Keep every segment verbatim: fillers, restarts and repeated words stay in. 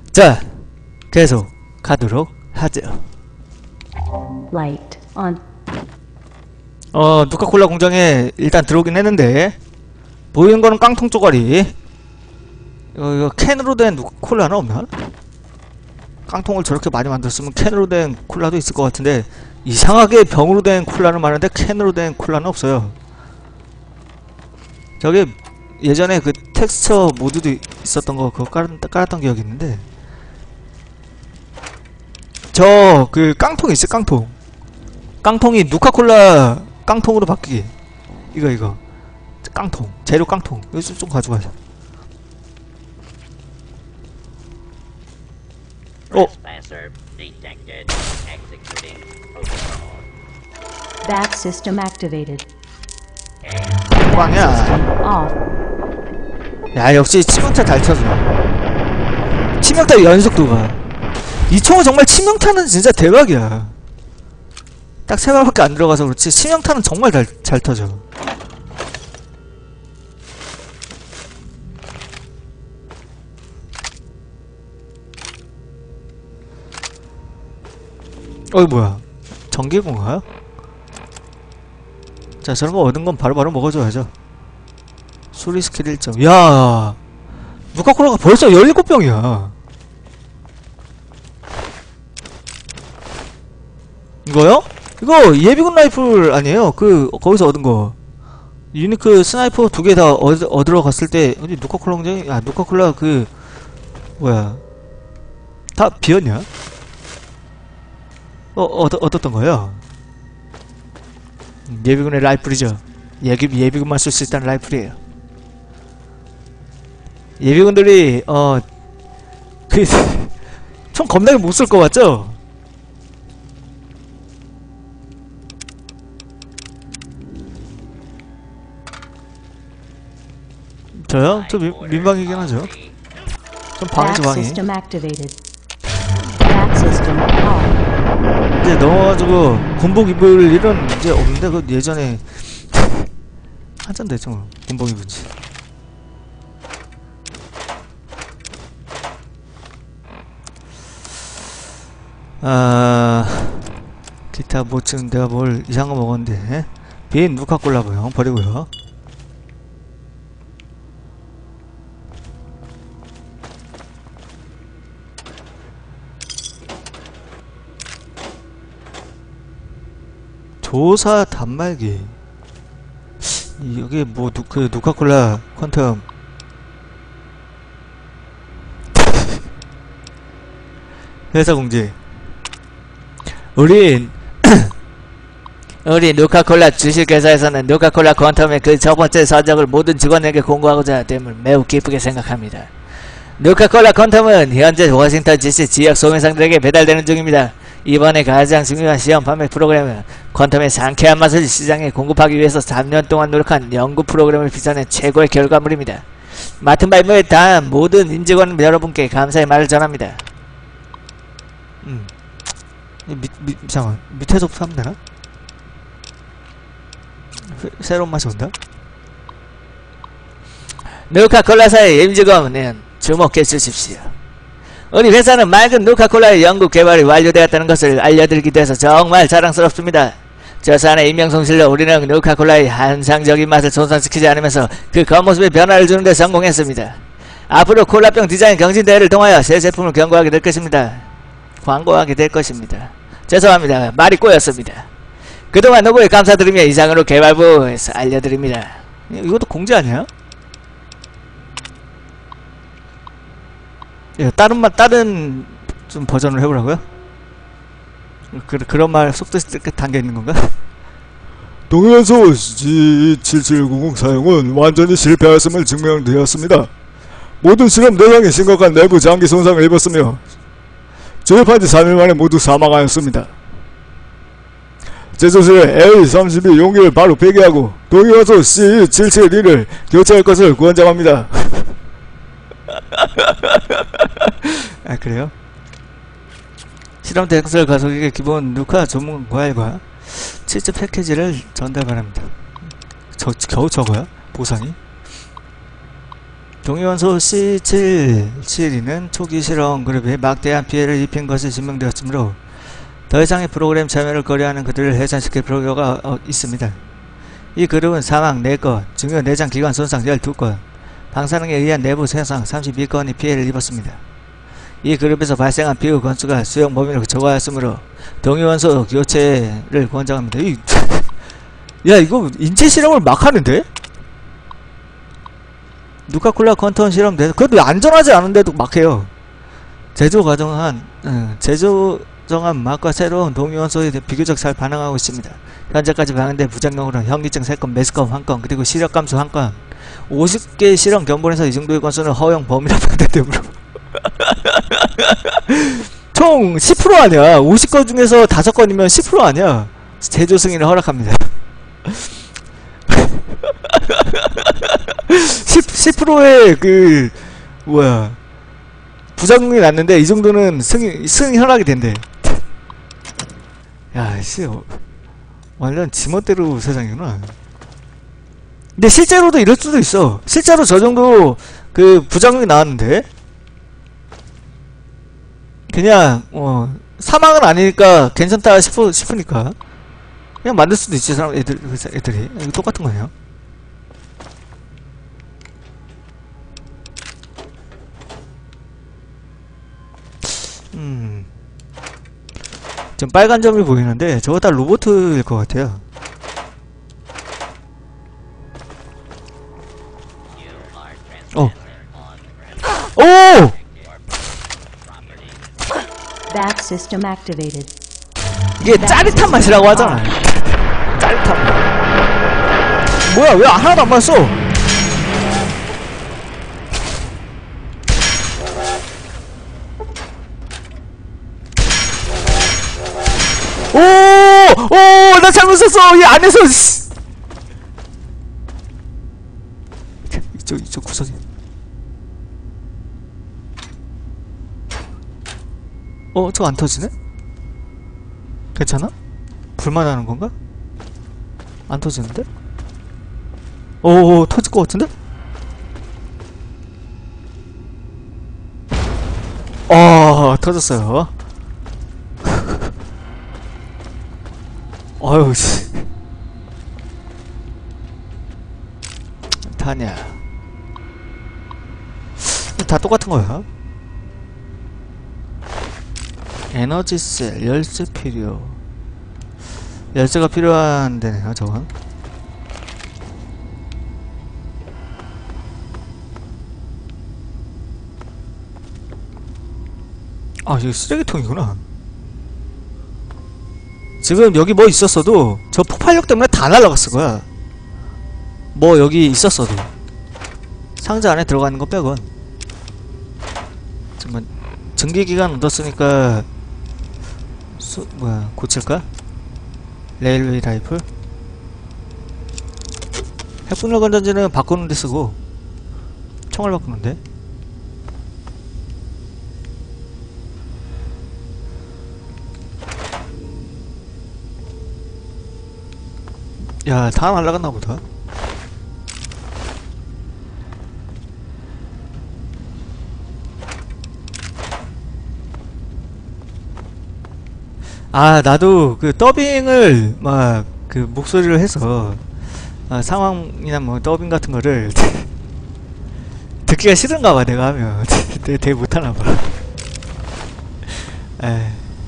자, 계속 가도록 하죠. Light on. 어, 누카콜라 공장에 일단 들어오긴 했는데 보이는 거는 깡통 쪼가리. 이거, 이거 캔으로 된 누카콜라는 없나? 깡통을 저렇게 많이 만들었으면 캔으로 된 콜라도 있을 것 같은데 이상하게 병으로 된 콜라는 많은데 캔으로 된 콜라는 없어요. 저기 예전에 그 텍스처 모드도 있었던 거 그거 깔, 깔았던 기억이 있는데 저 그 깡통 있어. 깡통 깡통이 누카콜라 깡통으로 바뀌기. 이거 이거 깡통 재료 깡통 이거 좀, 좀 가져가자. 어? Back system activated. 빵이야. Off. 야, 역시 치명타 잘 쳐줘. 치명타 연속도가 이 총은 정말 치명타는 진짜 대박이야. 딱 세 발밖에 안 들어가서 그렇지 치명타는 정말 잘, 잘 터져. 어이 뭐야 전기공가요? 자 저런 거 얻은 건 바로바로 먹어줘야죠. 수리 스킬 일 점. 야 누카콜라가 벌써 열일곱 병이야 이거요? 이거 예비군 라이플 아니에요? 그 거기서 얻은 거 유니크 스나이퍼 두 개 다 얻으러 갔을 때 어디 누카콜라 공장이 아 누카콜라 그 뭐야 다 비었냐? 어, 얻, 얻었던 거예요? 예비군의 라이플이죠. 예비, 예비군만 쓸 수 있다는 라이플이에요. 예비군들이, 어, 그, 총 겁나게 못 쓸 것 같죠? 저요? 저 민, 민방이긴 하죠. 좀 방이죠, 방이. 이제 넘어가지고 군복 입을 일은 이제 없는데 그 예전에 한참 됐죠 뭐 군복 입은지. 아 기타 뭐 지금 내가 뭘 이상한 거 먹었는데 빈 누카콜라고요 버리고요. 조사 단말기 여기 뭐 누, 그 누카콜라 퀀텀 회사 공지. 우린 우리 누카콜라 주식회사에서는 누카콜라 퀀텀의 그 저번째 서적을 모든 직원에게 공고하고자 됨을 매우 기쁘게 생각합니다. 누카콜라 퀀텀은 현재 워싱턴 디씨 지역 소매상들에게 배달되는 중입니다. 이번에 가장 중요한 시험 판매 프로그램은 퀀텀의 상쾌한 맛을 시장에 공급하기 위해서 삼 년 동안 노력한 연구 프로그램을 빚어낸 최고의 결과물입니다. 맡은 바에 다한 모든 임직원 여러분께 감사의 말을 전합니다. 음. 밑, 밑, 잠깐 밑에서부터 하면 되나? 새로운 맛이 온다? 누카콜라사의 임직원은 주목해 주십시오. 우리 회사는 맑은 누카콜라의 연구 개발이 완료되었다는 것을 알려드리기 위해서 정말 자랑스럽습니다. 저 사안의 임명성실로 우리는 누카콜라의 환상적인 맛을 손상시키지 않으면서 그 겉모습에 변화를 주는 데 성공했습니다. 앞으로 콜라병 디자인 경진대회를 통하여 새 제품을 경고하게 될 것입니다. 광고하게 될 것입니다. 죄송합니다. 말이 꼬였습니다. 그동안 노고에 감사드리며 이상으로 개발부에서 알려드립니다. 이것도 공지 아니야? 예, 다른 말, 다른 좀 버전을 해보라고요? 그, 그런 말 속도 담겨있는 건가? 동일한소 지 칠칠구공 사용은 완전히 실패하였음을 증명되었습니다. 모든 실험 대상이 심각한 내부 장기 손상을 입었으며 조립한 지 삼 일 만에 모두 사망하였습니다. 제조실에 에이 삼십이 용기를 바로 폐기하고 동일한소 씨 칠칠이를 교체할 것을 권장합니다. 아 그래요? 실험 대학설 가속에게 기본 누카 전문 과일과 치즈 패키지를 전달 바랍니다. 저 겨우 저거야? 보상이? 동위원소 씨 칠칠이는 초기 실험 그룹에 막대한 피해를 입힌 것이 증명되었으므로 더 이상의 프로그램 참여를 거래하는 그들을 해산시킬 필요가 어, 있습니다. 이 그룹은 사망 네 건, 중요 내장 기관 손상 십이 건, 방사능에 의한 내부 손상 삼십이 건이 피해를 입었습니다. 이 그룹에서 발생한 피해 건수가 수용 범위를 초과하였으므로 동위원소 교체를 권장합니다. 이, 야 이거 인체 실험을 막 하는데? 누카콜라 컨턴 실험 돼서 그래도 안전하지 않은데도 막 해요. 제조 과정한 음, 제조 정한 맛과 새로운 동위원소에 비교적 잘 반응하고 있습니다. 현재까지 발견된 부작용으로는 현기증 세 건, 메스꺼움 한 건, 그리고 시력 감소 한 건. 오십 개 실험 견본에서 이 정도의 건수는 허용 범위라 판단되므로 총 십 퍼센트 아니야. 오십 건 중에서 다섯 건이면 십 퍼센트 아니야. 제조 승인을 허락합니다. 십 퍼센트의 그 뭐야 부작용이 났는데 이 정도는 승인 승인 허락이 된대. 야, 씨, 완전 지멋대로 세상이구나. 근데 실제로도 이럴 수도 있어. 실제로 저 정도 그 부작용이 나왔는데 그냥 어 사망은 아니니까 괜찮다 싶어 싶으니까 그냥 만들 수도 있지 사람 애들 애들이 이거 똑같은 거예요. 음. 지금 빨간 점이 보이는데 저거 다 로봇일 것 같아요. 어. 오! Back system activated. 이게 짜릿한 맛이라고 하잖아. 짜릿한 맛. 뭐야, 왜 하나도 안 맞았어? 오! 오! 나 잘못 썼어! 이 안에서! 씨. 이쪽, 이쪽 구석에. 어? 저거 안 터지네? 괜찮아? 불만 나는 건가? 안 터지는데? 오, 터질 것 같은데? 어, 터졌어요. 어휴, 씨. 타냐. 다 똑같은 거야. 에너지셀, 열쇠 필요. 열쇠가 필요한 데네요, 저건. 아, 이거 쓰레기통이구나. 지금 여기 뭐 있었어도 저 폭발력 때문에 다 날아갔을 거야. 뭐 여기 있었어도 상자 안에 들어가는 거 빼곤. 잠깐만, 증기기간 얻었으니까 수, 뭐야 고칠까? 레일웨이 라이플? 핵분열 건전지는 바꾸는데 쓰고 총알 바꾸는데. 야, 다 날라갔나 보다. 아, 나도 그 더빙을 막 그 목소리를 해서 아, 상황이나 뭐 더빙 같은 거를 듣기가 싫은가 봐. 내가 하면 되게, 되게 못하나 봐. 에이.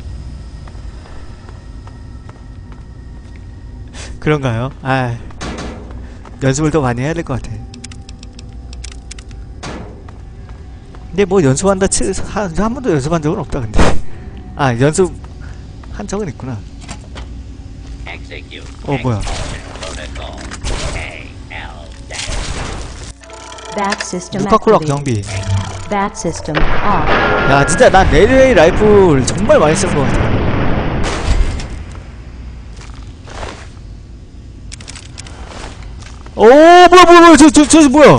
그런가요? 아, 연습을 더 많이 해야 될 것 같아. 근데 뭐 연습한다 치, 한, 한 번도 연습한 적은 없다. 근데 아, 연습 한 적은 있구나. 어, 뭐야? Back system 누카콜라 activated. 경비. Back system off. 야, 진짜 난 레일웨이 라이플 정말 많이 쓰는 것 같아. 오, 뭐야, 뭐야, 뭐야, 저, 저, 저, 뭐야?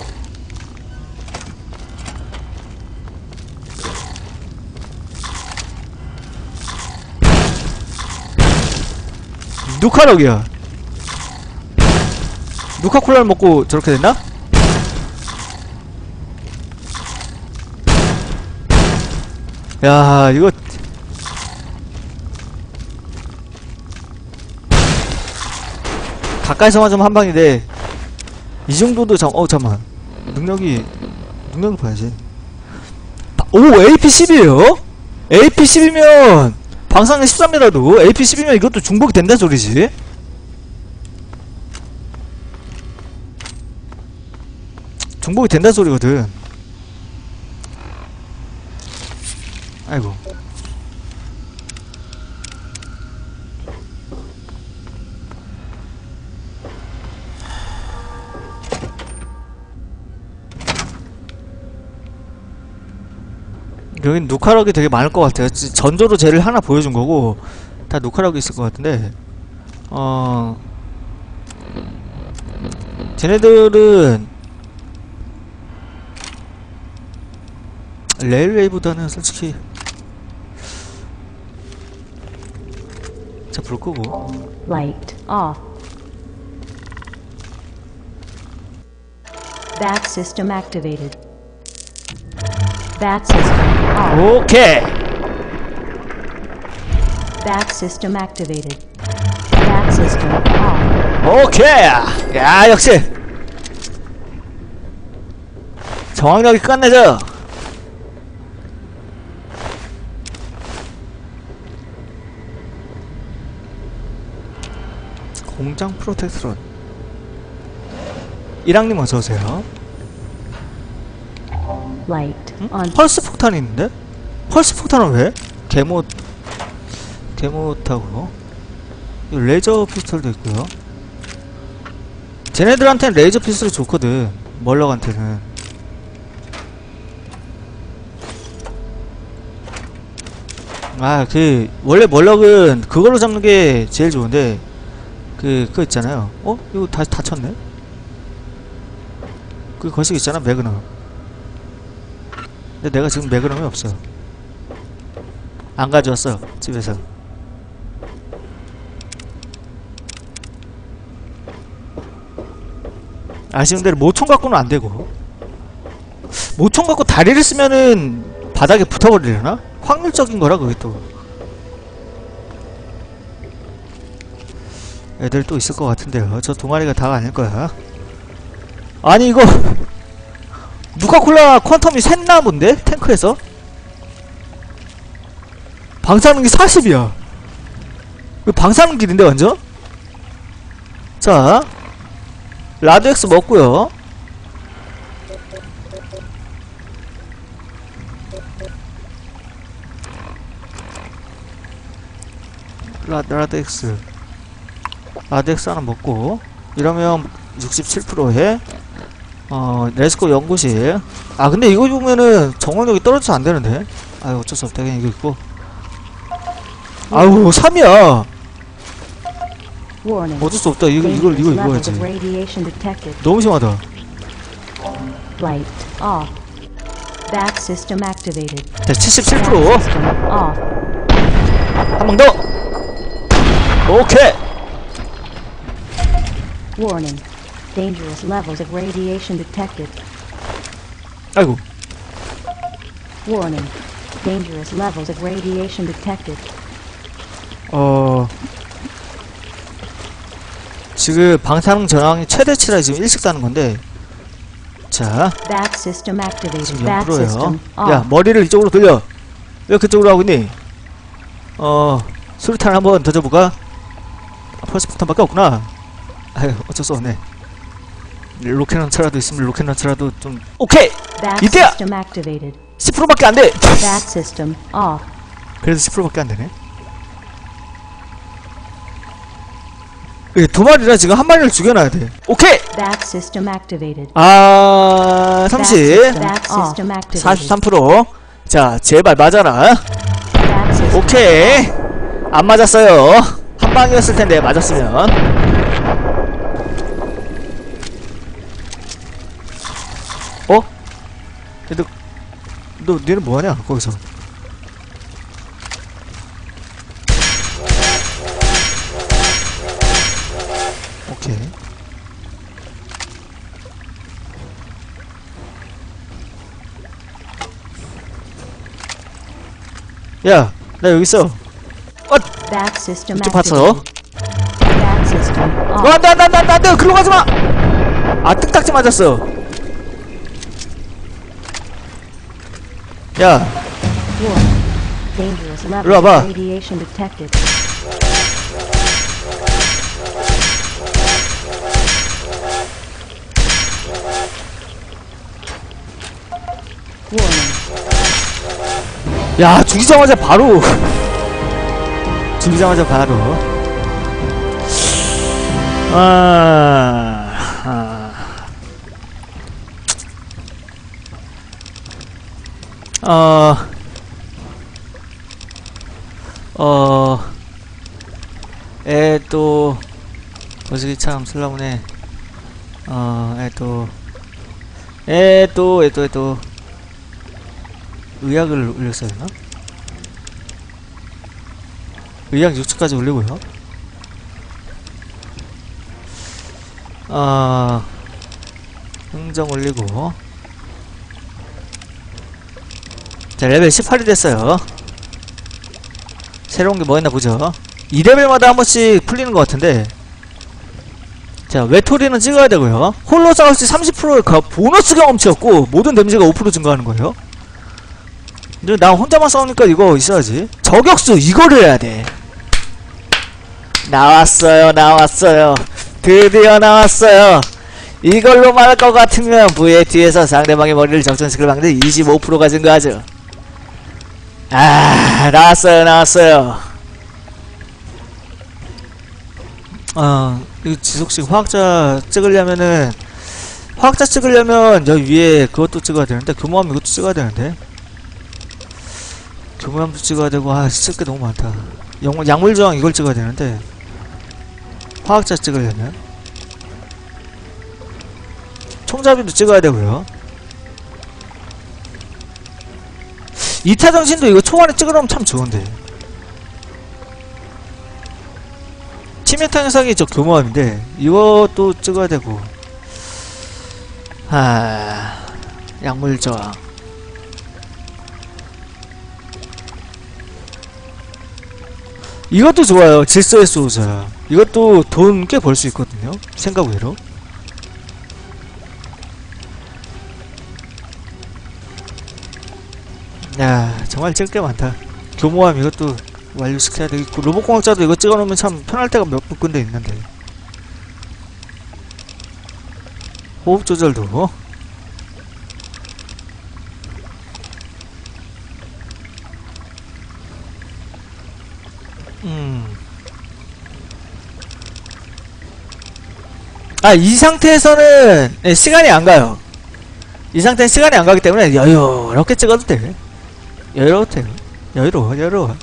누카럭이야. 누카콜라를 먹고 저렇게 됐나? 야, 이거 가까이서 맞으면 한 방인데 이 정도도 잠, 어 잠만 능력이 능력을 봐야지. 오, 에이피 십이에요? 에이피 십이면 방사능 십삼이라도 에이피 십이면 이것도 중복이 된다는 소리지. 중복이 된다는 소리거든. 아이고. 여긴 녹화록이 되게 많을 것 같아요. 전조로 쟤를 하나 보여준 거고 다 녹화록이 있을 것 같은데, 어 쟤네들은 레일웨이보다는 솔직히, 자 불 끄고 Light off. Bat system activated. Bat system off. 오케이. Bat system activated. Bat system off. 오케이. 야, 역시 정확력이 끝내줘. 공장 프로텍트론. 일학님 어서오세요. Light 응? on. 펄스 폭탄이 있는데? 펄스 폭탄은 왜? 개못 개못하고 레이저 피스톨도 있고요. 쟤네들한테는 레이저 피스톨이 좋거든, 멀럭한테는. 아, 그 원래 멀럭은 그걸로 잡는 게 제일 좋은데, 그 그거 있잖아요. 어? 이거 다시 닫혔네? 그 거식 있잖아, 매그넘. 근데 내가 지금 매그넘이 없어. 안 가져왔어, 집에서. 아쉬운 대로 모총 갖고는 안 되고, 모총 갖고 다리를 쓰면은 바닥에 붙어버리려나? 확률적인 거라, 그게 또. 애들 또 있을 것 같은데요. 저 두 마리가 다가 아닐 거야. 아니, 이거 누카콜라 퀀텀이 샜나 본데? 탱크에서? 방사능이 사십이야. 이거 방사능 길인데 완전? 자, 라드엑스 먹고요. 라, 라드엑스 라드엑스 하나 먹고, 이러면 육십칠 퍼센트에 어 레스코 연구실. 아 근데 이거 보면은 정원력이 떨어져서 안되는데. 아유, 어쩔 수 없다, 그냥 이거 있고. 아우, 삼이야. Warning. 어쩔 수 없다. 이거 이걸 이거 Dangerous levels 입어야지. of radiation detected. 너무 심하다. Light off. Bat system activated. 자, 칠십칠 Bat 퍼센트. system off. 한 번 더. 오케이. Warning. Dangerous levels of radiation detected. 아이고. Warning. Dangerous levels of radiation detected. 어 지금 방사능 저항이 최대치라 지금 일씩 다는 건데. 자, Bat system activated. 지금 Bat 영 system 퍼센트예요. 야, off. 머리를 이쪽으로 돌려. 왜 그쪽으로 하고 있니? 어 수류탄 한번 던져볼까? 펄스 폭탄밖에 없구나. 아유, 어쩔 수 없네. 로켓 런처라도 있으면 로켓 런처라도 좀. 오케이! Bat 이때야! system activated. 십 퍼센트밖에 안 돼! Bat system off. 그래서 십 퍼센트밖에 안 되네. 예, 두 마리라 지금 한 마리를 죽여놔야 돼. 오케이! Bat system activated. 아, Bat 삼십. system, bat system activated. 사십삼 퍼센트. 자, 제발 맞아라. Bat system 오케이. 안 맞았어요. 한 방이었을 텐데, 맞았으면. 어? 너, 너, 니는 뭐하냐, 거기서. 오케이. 야, 나 여기 있어. Back system 이쪽 봤어? activated. Back system 어, off. 안 돼, 안 돼, 안 돼, 안 돼, 안 돼! 글로 가지 마! 아, 뜩딱지 맞았어. 야, Warning. Dangerous 일로 levels 와봐. of radiation detected. Warning. 야, 죽이자마자 바로. 죽이자마자 바로. 아, 아. 어, 어, 에, 또, 거시기 참 슬라무네. 어, 에, 또, 에, 또, 에, 또, 에, 또, 의약을 올렸어야 되나? 의약 육 초까지 올리고요. 어, 흥정 올리고. 자, 레벨 십팔이 됐어요. 새로운 게 뭐 있나 보죠. 이 레벨마다 한 번씩 풀리는 것 같은데. 자, 외톨이는 찍어야 되고요. 홀로 싸울 때 삼십 퍼센트 보너스 경험치였고, 모든 데미지가 오 퍼센트 증가하는 거예요. 근데 나 혼자만 싸우니까 이거 있어야지. 저격수 이거를 해야 돼. 나왔어요, 나왔어요. 드디어 나왔어요. 이걸로 말할 것 같으면 V의 뒤에서 상대방의 머리를 적전시킬 확률이 이십오 퍼센트가 증가하죠. 아, 나왔어요, 나왔어요. 어, 이 지속식 화학자 찍으려면은, 화학자 찍으려면 여기 위에 그것도 찍어야 되는데, 교모함 이것도 찍어야 되는데. 교모함도 찍어야 되고, 아, 쓸 게 너무 많다. 영, 약물저항 이걸 찍어야 되는데, 화학자 찍으려면. 총잡이도 찍어야 되고요. 이타정신도 이거 초반에 찍으려면 참 좋은데. 치명타 현상이 저 교모함인데 이것도 찍어야 되고. 하... 약물저항. 이것도 좋아요. 질서의 수호자. 이것도 돈 꽤 벌 수 있거든요. 생각 외로. 야, 정말 찍을 게 많다. 교모함 이것도 완료시켜야 되겠고, 로봇공학자도 이거 찍어놓으면 참 편할 때가 몇 군데 있는데. 호흡 조절도. 음. 아, 이 상태에서는 네, 시간이 안 가요. 이 상태는 시간이 안 가기 때문에 여유롭게 찍어도 돼. 여유롭대요. 여유로워, 여유로워.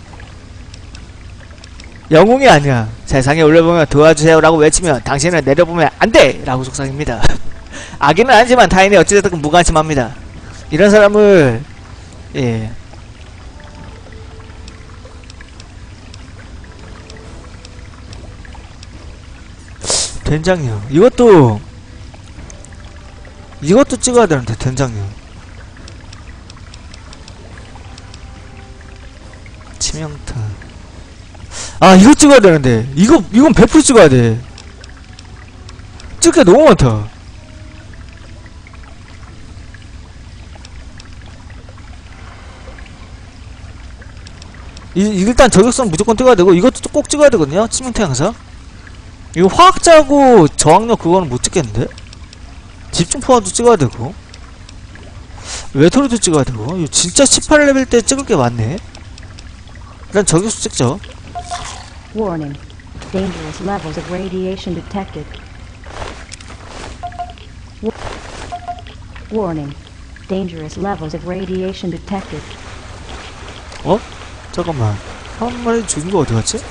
영웅이 아니야. 세상에 올려보면 도와주세요 라고 외치면 당신은 내려보면 안돼! 라고 속삭입니다. 악인은 아니지만 타인이 어찌됐든 무관심합니다. 이런 사람을 예 된장이요. 이것도 이것도 찍어야 되는데 된장이요. 치명타. 아, 이거 찍어야 되는데 이거 이건 백 퍼센트 찍어야 돼. 찍을 게 너무 많다. 이, 일단 저격선 무조건 찍어야 되고 이것도 꼭 찍어야 되거든요. 치명타 양상. 이거 화학자고 저항력 그거는 못 찍겠는데? 집중 포화도 찍어야 되고 외톨이도 찍어야 되고. 이거 진짜 십팔 레벨 때 찍을 게 많네. 일단 저격수 찍죠. Warning. Dangerous levels of radiation detected. Wa- Warning. Dangerous levels of radiation detected. 어? 잠깐만. 한 마리 죽은 거 어디 갔지?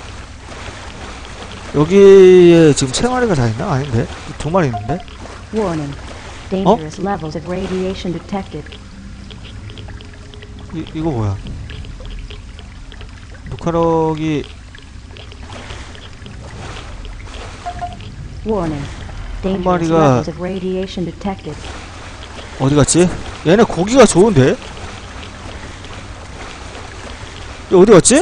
여기에 지금 세 마리가 다 있나? 아닌데? 두 마리 있는데? Warning. Dangerous levels of radiation detected. 이, 이거 뭐야? 녹화록이 Warning. Dangerous 마리가- levels of radiation detected. 어디 갔지? 얘네 고기가 좋은데? 어디 갔지?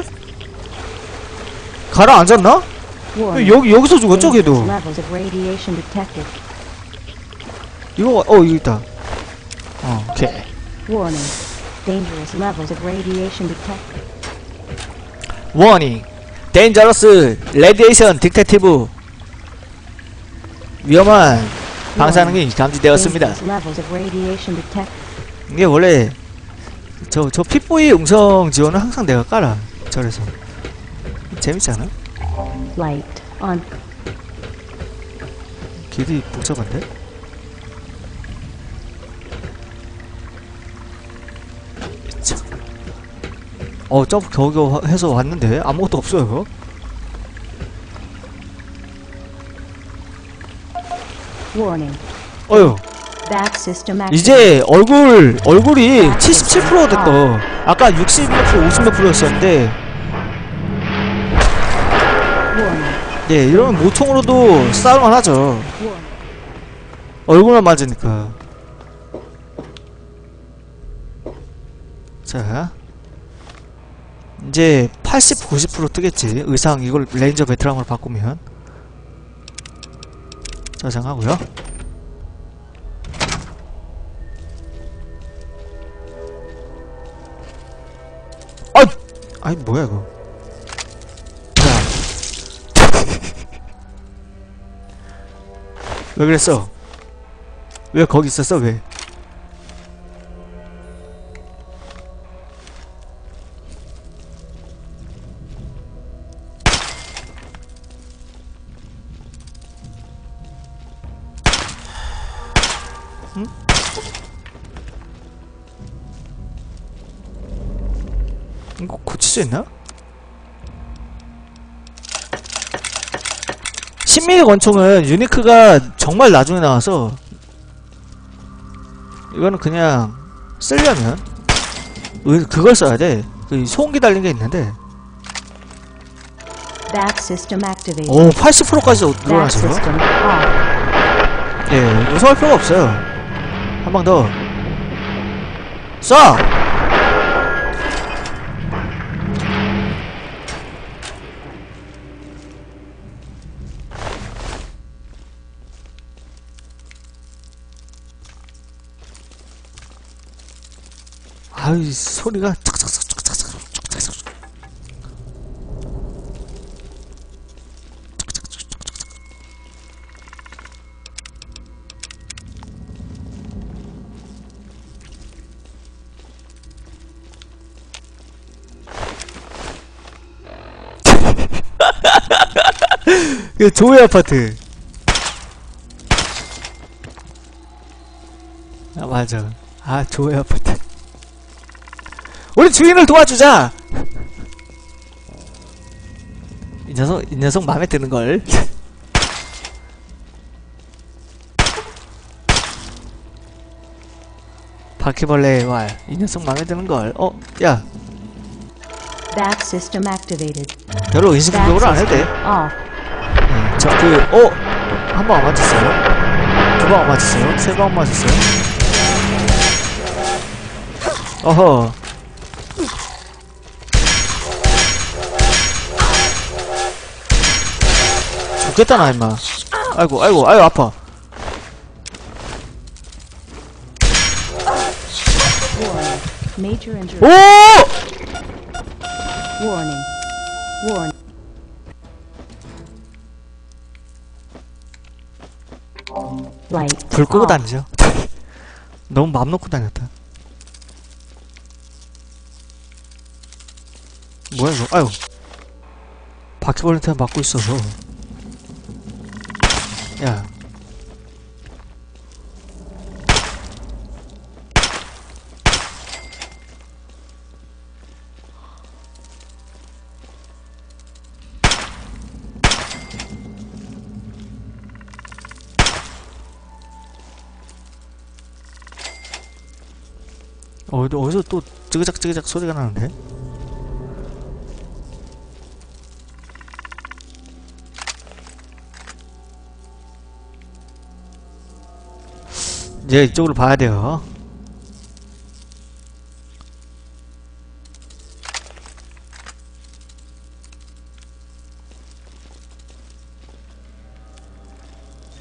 가라앉았나? Warning. 여기 여기서 죽었죠 걔도. Dangerous levels of radiation detected. 이거 어 여기 있다. 어 오케이. Warning. Dangerous levels of radiation detected. 워닝. 데인저러스 레디에이션 딕테티브. 위험한 방사능이 감지되었습니다. Dangerous levels of radiation detected. 이게 원래 저 저 핏보이 음성 지원은 항상 내가 깔아. 저래서 재밌지 않아? Light on. 길이 복잡한데? 참. 어 점프 겨우겨우 해서 왔는데 아무것도 없어요. Warning. 어휴. Back system activated. 이제 얼굴 얼굴이 칠십칠 퍼센트 됐다. 아까 육십 몇 프로, 오십 몇 프로였었는데 Warning. 예 이러면 모총으로도 싸울만 하죠. Warning. 얼굴만 맞으니까. 자 이제 팔십, 구십 퍼센트 뜨겠지. 의상 이걸 레인저 베테랑으로 바꾸면. 저장하고요. 아, 아이 뭐야 이거. 자, 왜 그랬어? 왜 거기 있었어? 왜? 응? 이거 고칠 수 있나? 십 밀리미터 권총은 유니크가 정말 나중에 나와서 이거는 그냥 쓰려면 의- 그걸 써야 돼. 그 소음기 달린 게 있는데 Back system activated. 오 팔십 퍼센트까지 Back 늘어났어요. system off. 예, 무서워할 필요가 없어요. 한 방 더. 쏴! 아이, 소리가 착착착 착착착 착착착. 그 조회 아파트. 아 맞아. 아 조회 아파트. 우리 주인을 도와주자. 이 녀석 이 녀석 마음에 드는 걸. 바퀴벌레 왈. 이 녀석 마음에 드는 걸. 어, 야. Back system activated. 별로 인식 Back 공격을 안 해도 돼. system off. 네, 저 그, 어? 한 방 안 맞았어요? 두 방 안 맞았어요? 세 방 안 맞았어요? 어허. 죽겠다, 나, 임마. 아이고, 아이고, 아이고, 아파. Warning. Major injury. 오! Warning. Warning. Light 불 끄고 off. 다니죠. 너무 맘 놓고 다녔다. 뭐야, 이거. 아유. 바퀴벌레한테 맞고 있어서. 야. 어, 어디서 또 찌그작 찌그작 소리가 나는데? 이제 이쪽으로 봐야 돼요.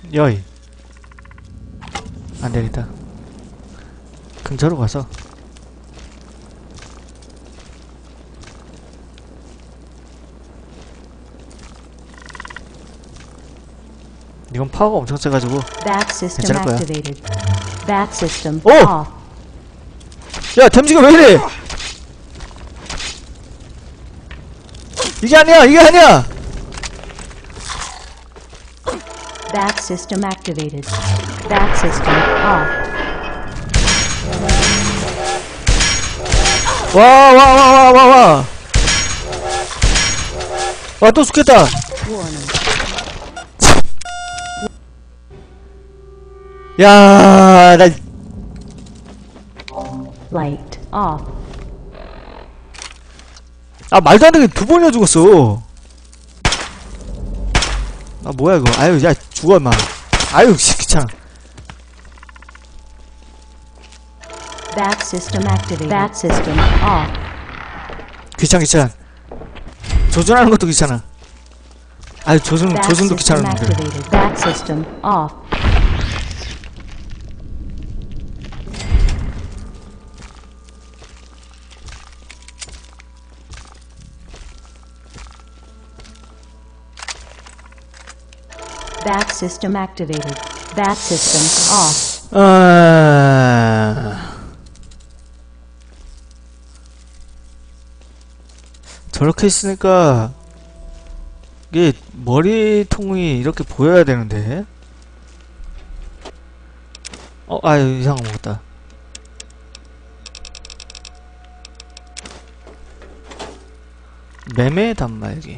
여이. 안되겠다. 근처로 가서 이건 파워가 엄청 세가지고. Bat system 괜찮을 거야. activated. Bat system 오! off. 야 댐지가 왜 이래? 이게 아니야 이게 아니야. Bat system activated. Bat system off. 와 와 와 와 와 와 와 또 죽겠다. Warning. 야, 나 Light off. 아 말도 안 되게 두 번이나 죽었어. 아 뭐야 이거. 아유 야 죽어 인마. 아유 씨 귀찮아. Bat system activated. Bat system off. 귀찮 귀찮. 조준하는 것도 귀찮아. 아유 조준 Bat 조준도 system 귀찮은데. activated. Bat system off. Bat system activated. Bat system off. 아... 저렇게 있으니까 이게 머리통이 이렇게 보여야 되는데. 어, 아유 이상한 거 먹었다. 매매 단말기.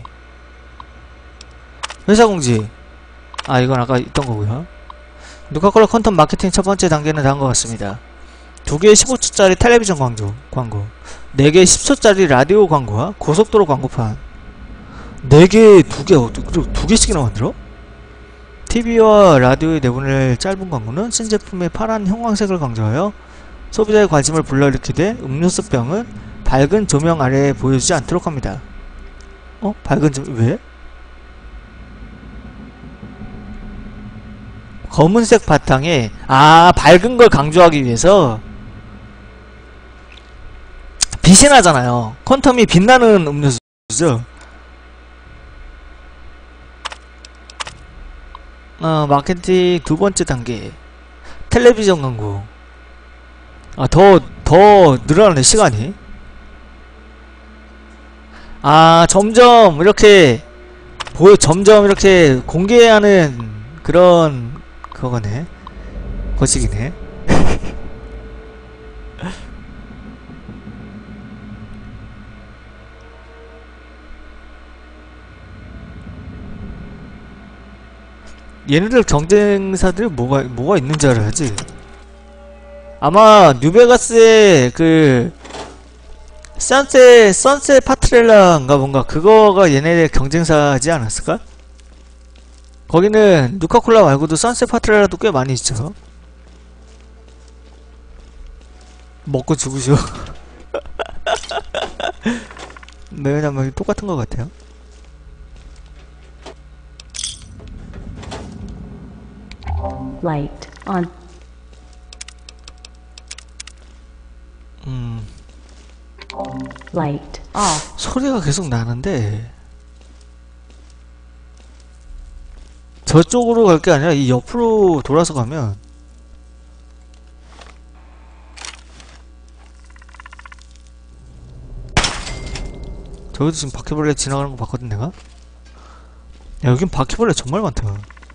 회사 공지. 아 이건 아까 있던 거고요. 누카콜라 컨텀 마케팅 첫 번째 단계는 다음 것 같습니다. 두 개의 십오 초짜리 텔레비전 광고, 광고, 네 개의 십 초짜리 라디오 광고와 고속도로 광고판, 네 개, 두 개, 그리고 두 개씩이나 만들어? 티비와 라디오의 내보낼 짧은 광고는 신제품의 파란 형광색을 강조하여 소비자의 관심을 불러일으키되 음료수병은 밝은 조명 아래에 보여주지 않도록 합니다. 어? 밝은 조명, 왜? 검은색 바탕에 아 밝은 걸 강조하기 위해서. 빛이 나잖아요. 퀀텀이 빛나는 음료수죠. 어 마케팅 두 번째 단계 텔레비전 광고. 아 더 더 늘어나네 시간이. 아 점점 이렇게 보여 점점 이렇게 공개하는 그런 그거네. 거식이네. 얘네들 경쟁사들이 뭐가 뭐가 있는지 알아야지. 아마 뉴베가스의 그 선셋 선셋 파트렐라인가 뭔가 그거가 얘네들 경쟁사지 않았을까? 거기는 누카콜라 말고도 선셋 파트렐라도 꽤 많이 있죠. 먹고 죽으쇼. 네, 왜냐면 똑같은 것 같아요. Light on. 음. Light off. 소리가 계속 나는데 저쪽으로 갈 게 아니라 이 옆으로 돌아서 가면 저기도 지금 바퀴벌레 지나가는 거 봤거든 내가? 야 여긴 바퀴벌레 정말 많다.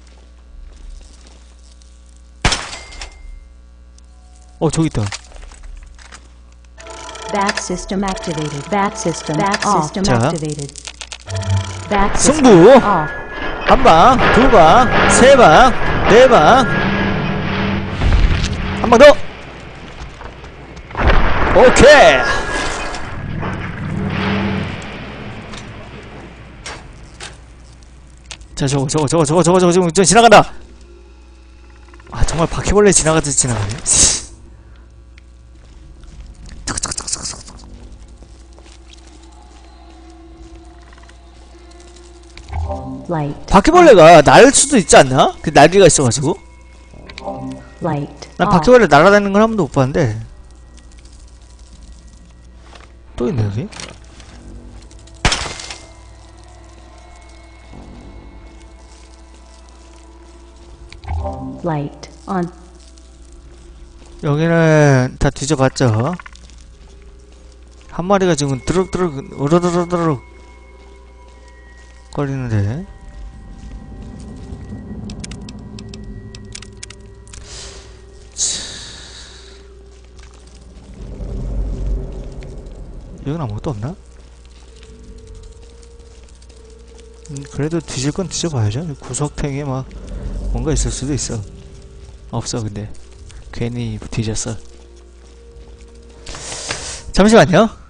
어 저기 있다. Bat system activated. Bat system. Bat off. system 자. activated. Bat 승부! system off. 한 방, 두 방, 세 방, 네 방. 한 방 더! 오케이! 자, 저거, 저거, 저거, 저거, 저거, 저거, 지금 좀 지나간다! 아, 정말 바퀴벌레 지나가듯이 지나가네. Light. 바퀴벌레가 날 수도 있지 않나? 그 날개가 있어가지고. Light. 난 Off. 바퀴벌레 날아다니는 걸 한 번도 못 봤는데. 또 있네 여기. Light. On. 여기는 다 뒤져봤죠. 한 마리가 지금 드럭드럭 으르르르르 거리는데. 여긴 아무것도 없나? 음, 그래도 뒤질 건 뒤져봐야죠. 구석탱이에 막 뭔가 있을 수도 있어. 없어 근데 괜히 뒤졌어. 잠시만요.